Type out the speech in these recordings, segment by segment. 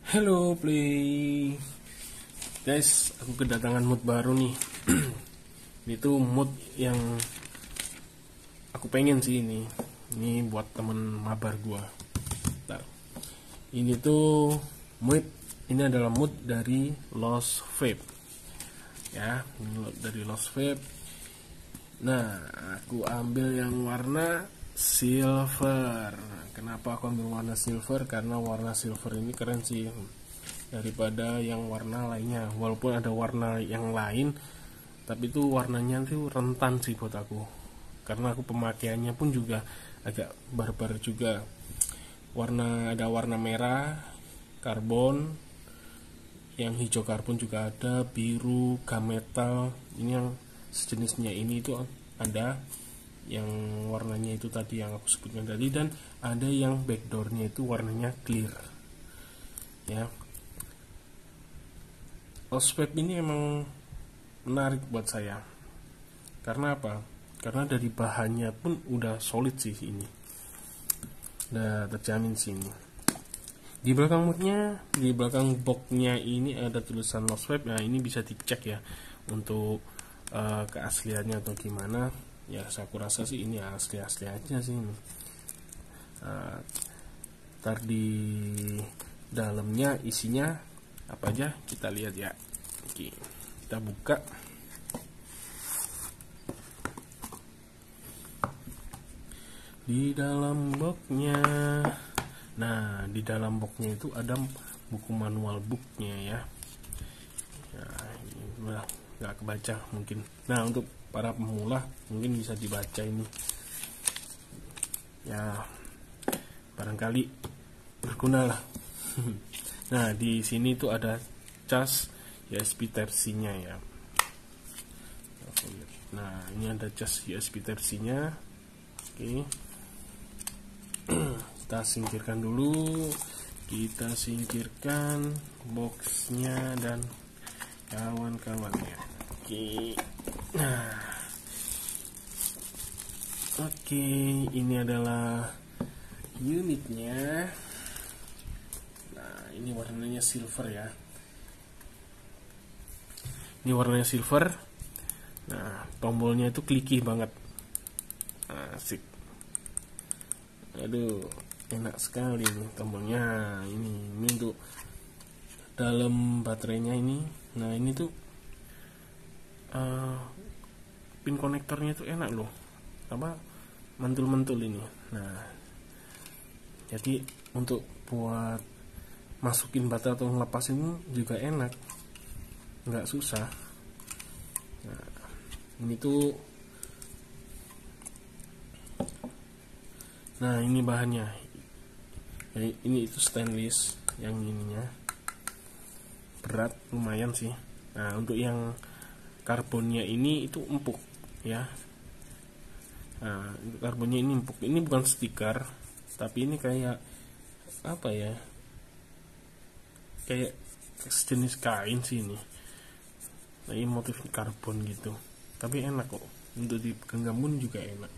Hello Play guys, aku kedatangan mood baru nih. Itu mood yang aku pengen sih ini buat temen mabar gua. Bentar. Ini tuh mood, ini adalah mood dari Lost Vape ya, ini dari Lost Vape. Nah, aku ambil yang warna silver. Kenapa aku ambil warna silver? Karena warna silver ini keren sih daripada yang warna lainnya. Walaupun ada warna yang lain, tapi itu warnanya tuh rentan sih buat aku. Karena aku pemakaiannya pun juga agak barbar juga. Ada warna merah, karbon, yang hijau karbon juga ada, biru, gametal. Ini yang sejenisnya ini itu ada yang warnanya itu tadi yang aku sebutkan tadi, dan ada yang backdoornya itu warnanya clear ya. Lost Vape ini emang menarik buat saya. Karena apa? Karena dari bahannya pun udah solid sih ini, udah terjamin sih ini. Di belakang moodnya, di belakang boxnya ini ada tulisan Lost Vape. Nah, ini bisa dicek ya untuk keasliannya atau gimana. Ya, aku rasa sih ini asli-asli aja sih ini. Ntar di dalamnya isinya apa aja kita lihat ya. Oke, kita buka. Di dalam boxnya, nah di dalam boxnya itu ada buku manual booknya ya. Ya, ini udah nggak kebaca mungkin. Nah, untuk para pemula mungkin bisa dibaca ini ya, barangkali berguna lah. Nah, di sini tuh ada cas USB Type-C-nya ya. Nah, ini ada cas USB Type-C-nya. Oke, kita singkirkan dulu, kita singkirkan boxnya dan kawan-kawannya. Oke. Nah, oke, ini adalah unitnya. Nah, ini warnanya silver ya. Ini warnanya silver. Nah, tombolnya itu kliki banget. Asik. Aduh, enak sekali nih tombolnya. Ini untuk dalam baterainya ini. Nah, ini tuh pin konektornya itu enak loh, apa, mantul-mantul ini. Nah, jadi untuk buat masukin baterai atau ngelepasin juga enak, nggak susah. Nah, ini tuh, nah ini bahannya ya, ini itu stainless yang ininya, berat lumayan sih. Nah, untuk yang karbonnya ini itu empuk ya. Nah, karbonnya ini empuk. Ini bukan stiker, tapi ini kayak apa ya, kayak sejenis kain sih ini. Nah, ini motif karbon gitu, tapi enak kok untuk digenggam pun juga enak.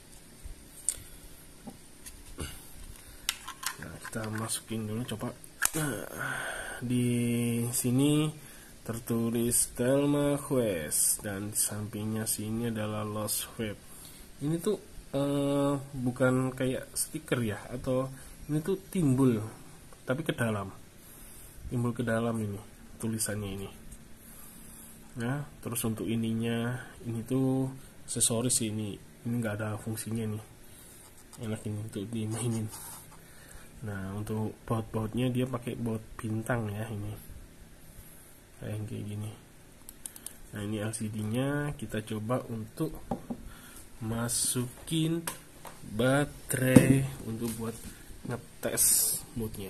Nah, kita masukin dulu coba. Nah, di sini tertulis Thelma Quest, dan sampingnya sini adalah Lost Vape. Ini tuh bukan kayak stiker ya, atau ini tuh timbul tapi ke dalam, timbul ke dalam ini tulisannya ini. Nah, terus untuk ininya, ini tuh aksesoris ini nggak ada fungsinya nih. Enak ini untuk dimainin. Nah, untuk baut-bautnya dia pakai baut bintang ya, ini kayak gini. Nah, ini LCD-nya. Kita coba untuk masukin baterai untuk buat ngetes moodnya.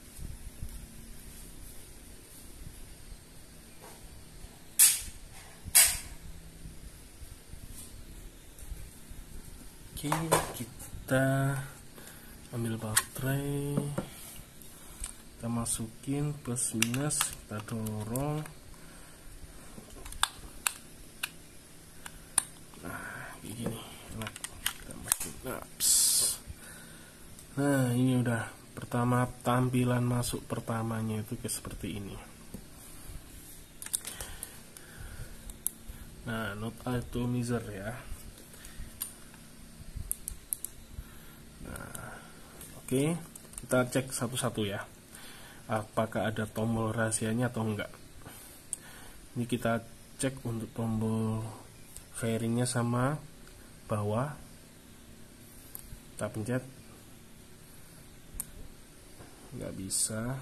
Oke, kita ambil baterai, kita masukin plus minus, kita dorong. Nah, kayak gini. Nah, ini udah pertama, tampilan masuk pertamanya itu kayak seperti ini. Nah, not atomizer ya. Nah, oke, kita cek satu-satu ya, apakah ada tombol rahasianya atau enggak. Ini kita cek untuk tombol fairingnya sama bawah, kita pencet, nggak bisa.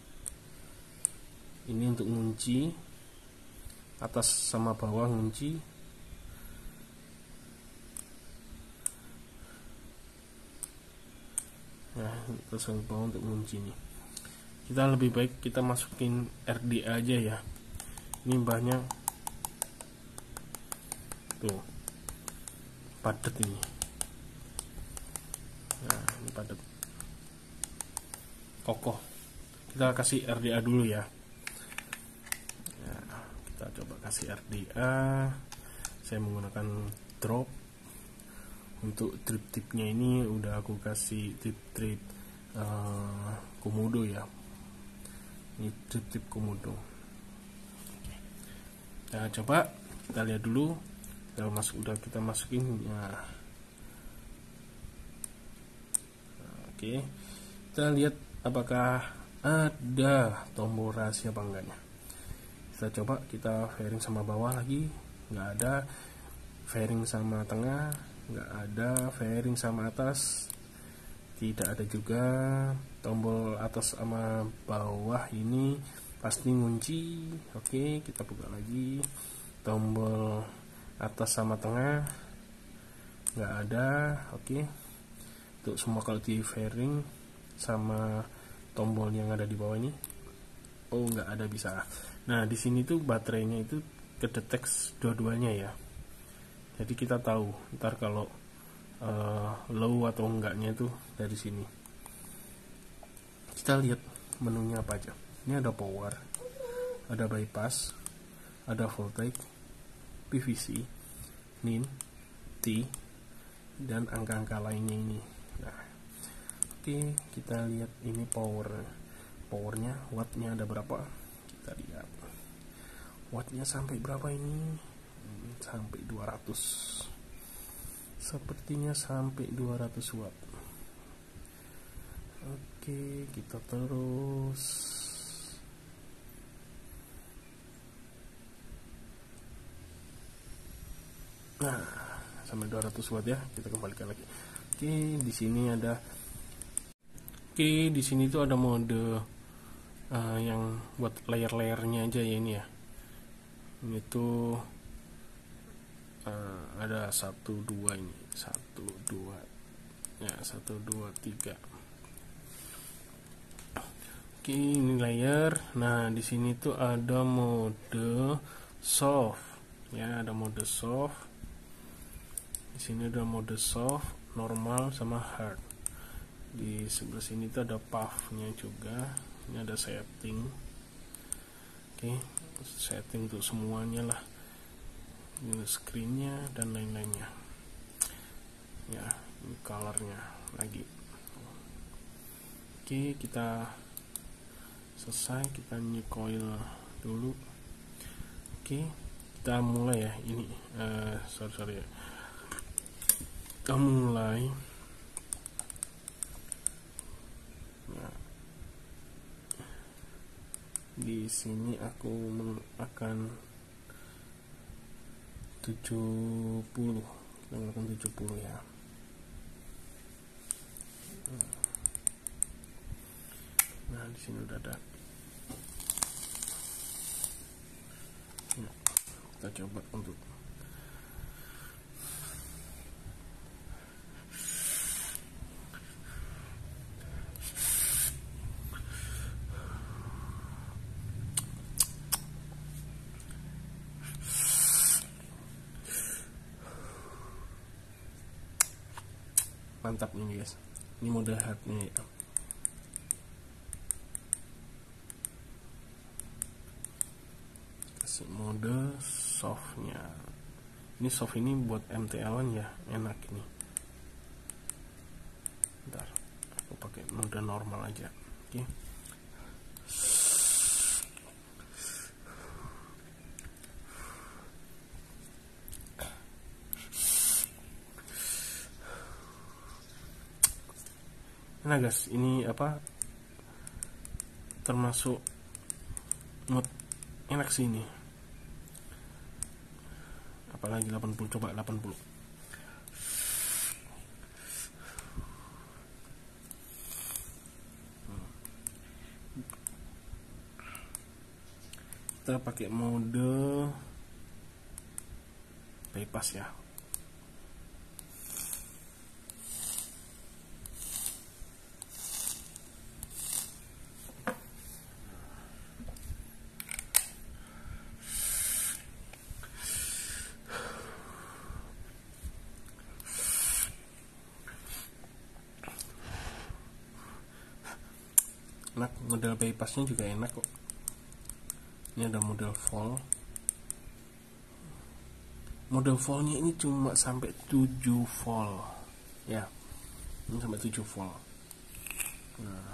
Ini untuk ngunci, atas sama bawah ngunci. Nah, atas sama bawah untuk ngunci nih. Kita lebih baik kita masukin RDA aja ya. Ini banyak tuh, padat ini. Nah, ini padat, kokoh. Kita kasih RDA dulu ya. Nah, kita coba kasih RDA. Saya menggunakan drop. Untuk trip tipnya ini udah aku kasih trip komodo ya. Ini trip komodo. Nah, coba kita lihat dulu. Udah kita masukin ya. Oke, kita lihat apakah ada tombol rahasia apa enggaknya. Kita coba, kita fairing sama bawah lagi, nggak ada. Fairing sama tengah, nggak ada. Fairing sama atas, tidak ada juga. Tombol atas sama bawah ini pasti ngunci. Oke, kita buka lagi. Tombol atas sama tengah nggak ada. Oke, untuk semua kalau di fairing sama tombol yang ada di bawah ini, oh nggak ada, bisa. Nah, di sini tuh baterainya itu kedetek dua-duanya ya. Jadi kita tahu ntar kalau low atau enggaknya itu dari sini. Kita lihat menunya apa aja. Ini ada power, ada bypass, ada voltage, PVC, NIN, T, dan angka-angka lainnya ini. Nah, oke, kita lihat ini powernya, wattnya ada berapa. Kita lihat wattnya sampai berapa ini. Sampai 200, sepertinya sampai 200 watt. Oke, kita terus. Nah, sampai 200 watt ya. Kita kembalikan lagi. Oke, di sini ada. Oke, di sini tuh ada mode yang buat layer-layernya aja ya ini ya. Ini tuh ada 1, 2 ini, 1, 2 ya, 1, 2, 3. Oke, ini layer. Nah, di sini tuh ada mode soft ya, ada mode soft. Di sini ada mode soft, normal, sama hard. Di sebelah sini tuh ada path-nya juga. Ini ada setting. Oke, setting untuk semuanya lah, ini screennya dan lain-lainnya ya. Ini colornya lagi. Oke, kita selesai, kita new coil dulu. Oke, kita mulai ya. Ini sorry ya, kita mulai. Nah, di sini aku akan 70, kita melakukan 70 ya. Nah, di sini udah ada. Nah, kita coba untuk mantap nih guys. Ini mode hardnya ya. Kasih mode softnya. Ini soft ini buat MTL-an ya, enak ini. Bentar, aku pakai mode normal aja. Oke. Nah guys, ini apa, termasuk mood enak sih ini, apalagi 80. Coba 80. Kita pakai mode bypass ya. Enak, model bypassnya juga enak kok. Ini ada model fall. Model fallnya ini cuma sampai 7 volt ya, ini sampai 7 volt. Nah,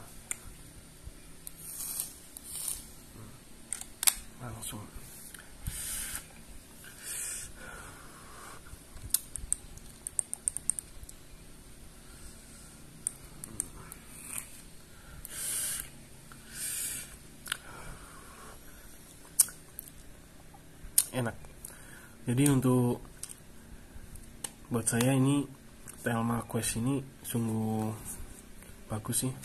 langsung enak. Jadi untuk buat saya ini Telma Quest ini sungguh bagus sih.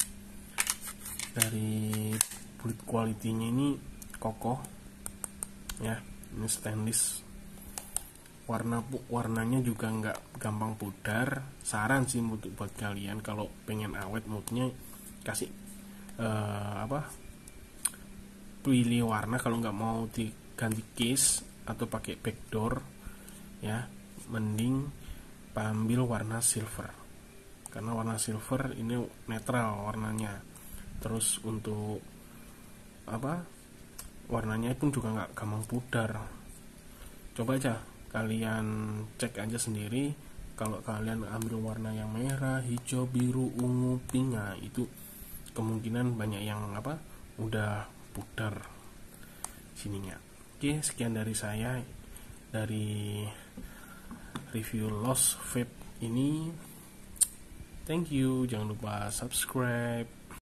Dari build quality-nya ini kokoh ya, ini stainless. Warnanya juga nggak gampang pudar. Saran sih buat kalian kalau pengen awet moodnya, kasih pilih warna. Kalau nggak mau diganti case atau pakai backdoor ya, mending ambil warna silver, karena warna silver ini netral warnanya. Terus untuk warnanya pun juga nggak gampang pudar. Coba aja kalian cek aja sendiri. Kalau kalian ambil warna yang merah, hijau, biru, ungu, pink, nah itu kemungkinan banyak yang udah pudar sininya. Oke, sekian dari saya dari review Lost Vape ini. Thank you, jangan lupa subscribe.